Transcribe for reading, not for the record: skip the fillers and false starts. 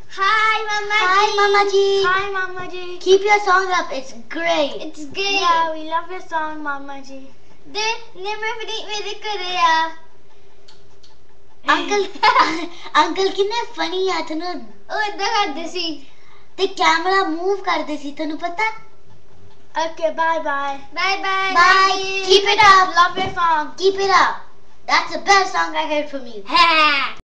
Hi, Mama Ji. Hi, Mama Ji. Hi, Mama Ji. Keep your song up. It's great. It's great. Yeah, we love your song, Mama Ji. Uncle किन्ने funny है तनु करते सी ते camera move करते सी तनु पता Okay, bye bye. Bye. Keep it up. Love your song. Keep it up. That's the best song I heard from you.